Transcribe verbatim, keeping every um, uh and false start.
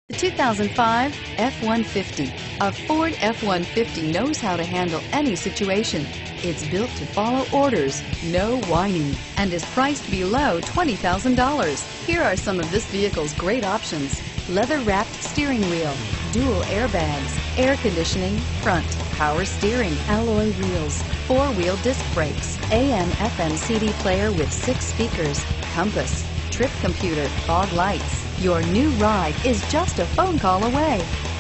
The two thousand five F one fifty. A Ford F one fifty knows how to handle any situation. It's built to follow orders, no whining, and is priced below twenty thousand dollars. Here are some of this vehicle's great options: leather-wrapped steering wheel, dual airbags, air conditioning, front, power steering, alloy wheels, four-wheel disc brakes, A M F M C D player with six speakers, compass, trip computer, fog lights. Your new ride is just a phone call away.